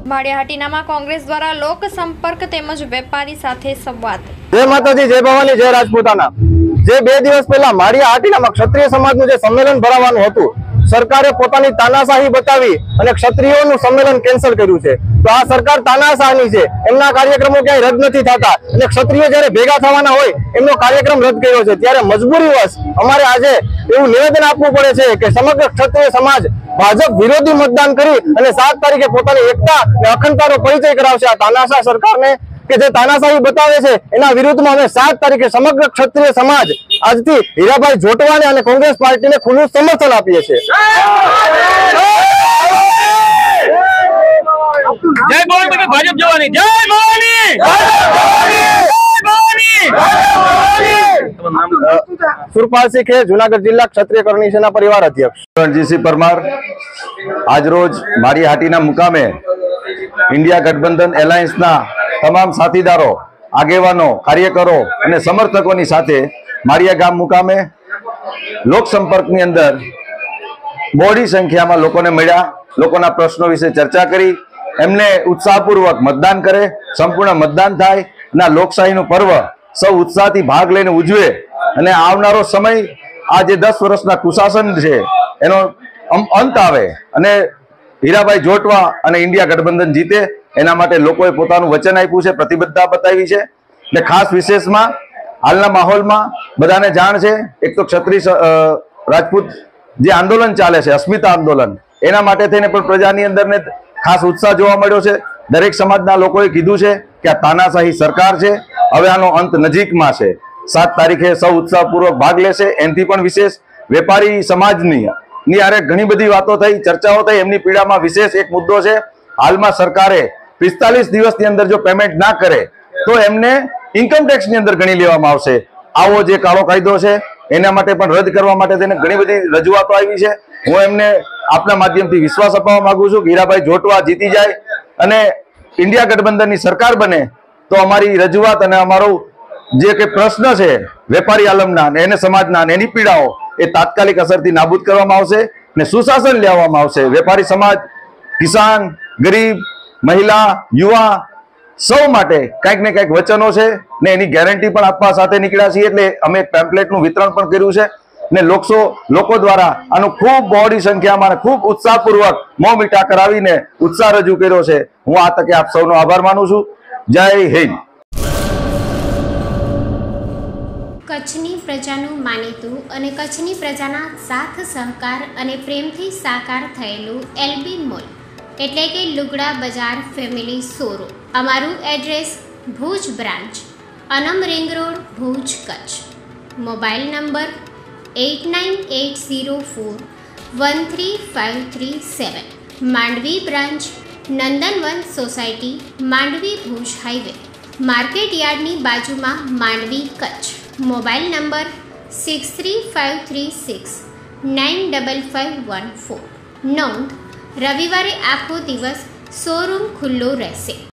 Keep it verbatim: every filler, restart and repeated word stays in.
માળિયા હાટીનામાં કોંગ્રેસ દ્વારા લોક સંપર્ક તેમજ વેપારી સાથે સંવાદ। જય માતાજી, જય ભવાની, જય રાજપૂતાના। જે બે દિવસ પહેલા માળિયા હાટીનામાં ક્ષત્રિય સમાજનું જે સંમેલન ભરાવાનું હતું, સરકારે પોતાની તાનાશાહી બતાવી અને ક્ષત્રિયોનું સંમેલન કેન્સલ કર્યું છે। તો આ સરકાર તાનાશાહની છે, એમના કાર્યક્રમો ક્યાંય રદ નથી થતા અને ક્ષત્રિયો જ્યારે ભેગા થવાના હોય એમનો કાર્યક્રમ રદ કર્યો છે। ત્યારે મજબૂરીવશ અમારે આજે એવું નિવેદન આપવું પડે છે કે સમગ્ર ક્ષત્રિય સમાજ ભાજપ વિરોધી મતદાન કરી અને સાત તારીખે પોતાની એકતા અને અખંડતાનો પરિચય કરાવશે આ તાનાશાહ સરકારને, કે જે તાનાશાહી બતાવે છે એના વિરુદ્ધમાં અમે સાત તારીખે સમગ્ર ક્ષત્રિય સમાજ આજથી હીરાભાઈ જોટવાને અને કોંગ્રેસ પાર્ટીને ખુલ્લું સમર્થન આપીએ છીએ। જય બોલ કે ભાજપ જવાની, જય ભવાની, સુરપાલસિંહ છે, જુનાગઢ જિલ્લા ક્ષત્રિય કરણી સેના પરિવાર અધ્યક્ષ। રણજીતસિંહ પરમાર આજરોજ માળિયા હાટીના મુકામે ઇન્ડિયા ગઠબંધન એલાયન્સના તમામ સાથીદારો, આગેવાનો, કાર્યકરો અને સમર્થકોની સાથે માળિયા ગામ મુકામે લોક સંપર્કની અંદર બહોળી સંખ્યામાં લોકોને મળ્યા, લોકોના પ્રશ્નો વિશે ચર્ચા કરી, એમને ઉત્સાહપૂર્વક મતદાન કરે, સંપૂર્ણ મતદાન થાય અને લોકશાહીનું પર્વ સૌ ઉત્સાહથી ભાગ લઈને ઉજવે અને આવનારો સમય આ જે દસ વર્ષના કુશાસન છે એનો અંત આવે અને હીરાભાઈ જોટવા અને ઇન્ડિયા ગઠબંધન જીતે, એના માટે લોકોએ પોતાનું વચન આપ્યું છે, પ્રતિબદ્ધતા બતાવી છે। એટલે ખાસ વિશેષમાં હાલના માહોલમાં બધાને જાણ છે, એક તો ક્ષત્રિય રાજપૂત જે આંદોલન ચાલે છે, અસ્મિતા આંદોલન, એના માટે થઈને પણ પ્રજાની અંદર ને ખાસ ઉત્સાહ જોવા મળ્યો છે। દરેક સમાજના લોકોએ કીધું છે કે આ તાનાશાહી સરકાર છે, હવે આનો અંત નજીકમાં છે। સાત તારીખે સૌ ઉત્સાહપૂર્વક ભાગ લેશે। એનાથી પણ વિશેષ વેપારી સમાજની ની આરે ઘણી બધી વાતો થઈ, ચર્ચાઓ થઈ, એમની પીડામાં વિશેષ એક મુદ્દો છે, હાલમાં સરકારે પિસ્તાલીસ દિવસની અંદર જો પેમેન્ટ ના કરે તો એમને ઇન્કમ ટેક્સની અંદર ગણી લેવામાં આવશે। આવો જે કાળો કાયદો છે એના માટે પણ રદ કરવા માટે તેને ઘણી બધી રજૂઆતો આવી છે। હું એમને આપના માધ્યમથી વિશ્વાસ અપાવવા માંગુ છું કે હીરાભાઈ જોટવા જીતી જાય અને ઇન્ડિયા ગઠબંધનની સરકાર બને તો અમારી રજૂઆત અને અમારો જે કે પ્રશ્ન છે વેપારી આલમના ને એને સમાજના ને એની પીડાઓ એ તાત્કાલિક અસરથી નાબૂદ કરવામાં આવશે ને સુશાસન લેવામાં આવશે। વેપારી સમાજ, કિસાન, ગરીબ, મહિલા, યુવા સૌ માટે કંઈક ને કંઈક વચનો છે ને એની ગેરંટી પણ આપવા સાથે નીકળ્યા છીએ। એટલે અમે પેમ્પલેટનું વિતરણ પણ કર્યું છે ને લોકસો લોકો દ્વારા આનું ખૂબ બહોળી સંખ્યામાં અને ખૂબ ઉત્સાહપૂર્વક મોં મીઠા કરાવીને ઉત્સાહ રજૂ કર્યો છે। હું આ તકે આપ સૌનો આભાર માનું છું। જય હિન્દ। કચ્છની પ્રજાનું માનીતું અને કચ્છની પ્રજાના સાથ સહકાર અને પ્રેમથી સાકાર થયેલું એલબી મોલ એટલે કે લુગડા બજાર ફેમિલી શોરૂમ। અમારું address Bhuj branch, Anam ring road, Bhuj, Kutch. Mobile number eight nine eight zero four one three five three seven. Mandvi branch, Nandanvan society, Mandvi, Bhuj highway, market યાર્ડની બાજુમાં, Mandvi, Kutch. Mobile number six three five three six nine double five one four. નોંધ: રવિવારે આખો દિવસ showroom ખુલ્લો રહેશે।